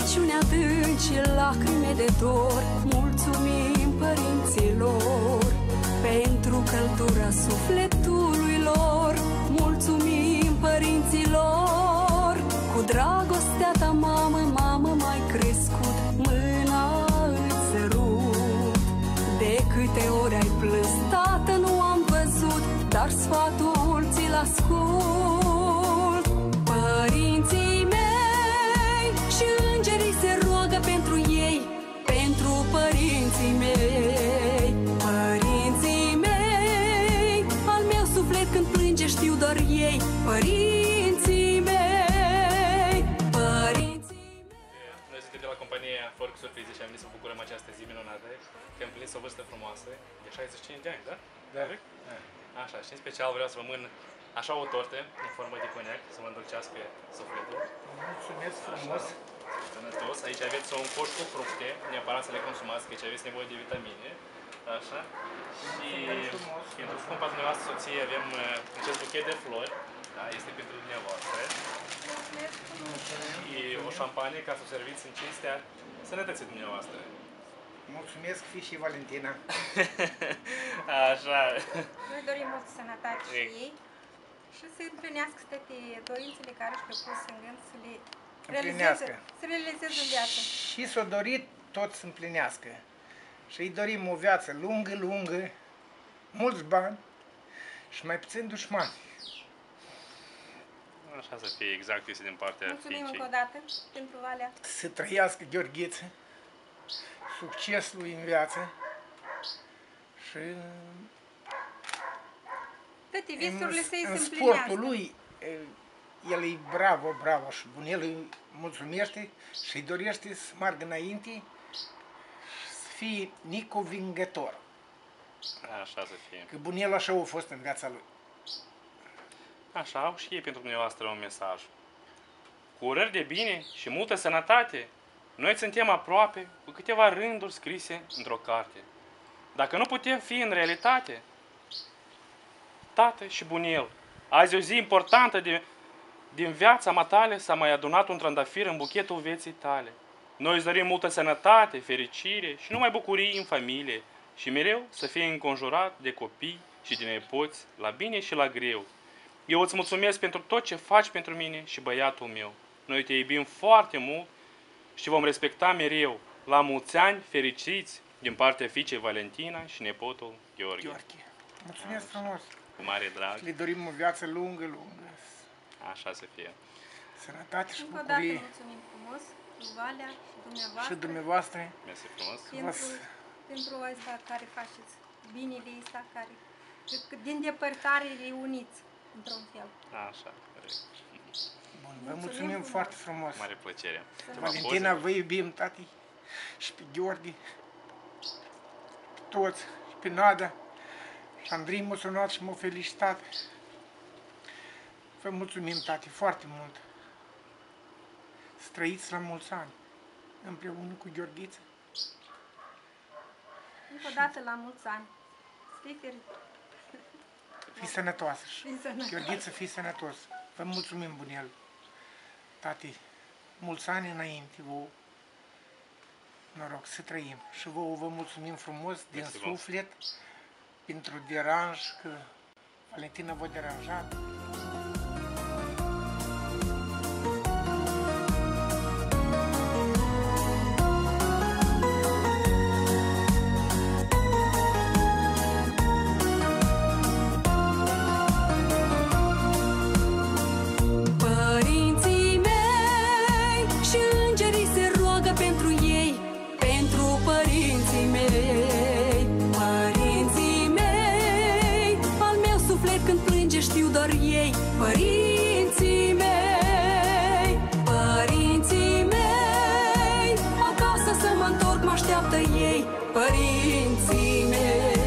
rugăciuni adânci și lacrime de dor, mulțumim părinților pentru căldura sufletului lor. Mulțumim părinților, cu dragostea ta, mamă, mamă, m-ai crescut, mâna îți sărut. De câte ori ai plâns, tată, nu am văzut, dar sfatul ți-l ascult. Părinții mei și îngerii se roagă pentru ei, pentru părinții mei. Părinții mei, al meu suflet când plânge știu doar ei. Părinții mei, părinții mei. Noi suntem de la compania Fork Surprize și am venit să bucurăm această zi minunată, că am împlinit o vârstă frumoasă, de 65 de ani, da? Da. Așa, și în special vreau să vă mân așa o tortă în formă de coniac, să vă îndulcească sufletul. Mulțumesc frumos! Sănătos. Aici aveți un coș cu fructe, neapărat să le consumați, că aici aveți nevoie de vitamine. Așa. Și pentru scumpa dumneavoastră soție avem acest buchet de flori, da, este pentru dumneavoastră. Și o șampanie ca să o serviți în cinstea sănătății dumneavoastră. Mulțumesc, fi și Valentina! Așa. Noi dorim multă sănătate și ei și să împlinească toate dorințele care își propus în gând să le realizeze în viață. Și s-o dorit tot să împlinească. Și îi dorim o viață lungă, lungă, mulți bani și mai puțin dușmani. Așa să fie, exact, este din partea Mulțumim fiicei. încă o dată pentru Valea. Să trăiască Gheorghiță, succes lui în viață și Toate visurile să-i se în împlinească. sportul lui, el e bravo, bravo și bunel îi mulțumește și îi dorește să meargă înainte, să fie neconvingător. Așa să fie. Că bunel așa a fost în viața lui. Așa, au și ei pentru dumneavoastră un mesaj. Cu urări de bine și multă sănătate, noi suntem aproape cu câteva rânduri scrise într-o carte. Dacă nu putem fi în realitate, tată și bunel, azi e o zi importantă din viața matale s-a mai adunat un trandafir în buchetul vieții tale. Noi îți dorim multă sănătate, fericire și numai bucurii în familie și mereu să fie înconjurat de copii și de nepoți, la bine și la greu. Eu îți mulțumesc pentru tot ce faci pentru mine și băiatul meu. Noi te iubim foarte mult și vom respecta mereu. La mulți ani fericiți din partea fiicei Valentina și nepotul Gheorghe. Gheorghe, mulțumesc frumos! Cu mare drag. Le dorim o viață lungă, lungă. Așa să fie. Sănătate și Încă o dată bucurie. mulțumim frumos lui Valea și dumneavoastră. Și dumneavoastră. Mersi frumos. Pentru asta care faceți binele ăsta, care din depărtare reuniți într-un fel. Așa, corect. Bun, vă mulțumim foarte frumos. Mare plăcere. Valentina, vă iubim, tati, și pe Gheorghe, pe toți, și pe Nada. Și Andrei m-a sunat și m-a felicitat. Vă mulțumim, tati, foarte mult. Să trăiți la mulți ani, împreună cu Gheorghiță. Încă o dată la mulți ani. Stai fericit. Fii sănătoasă. Fii sănătoasă. Gheorghiță, fii sănătos. Vă mulțumim, bunel. Tati, mulți ani înainte, vouă. Noroc, să trăim. Și vouă vă mulțumim frumos, din suflet, pentru deranj, că Valentina v-a deranjat. Părinții mei și îngerii se roagă pentru ei, pentru părinții mei. Părinții mei, al meu suflet când plânge știu doar ei. Părinții mei, părinții mei, acasă să mă întorc mă așteaptă ei. Părinții mei.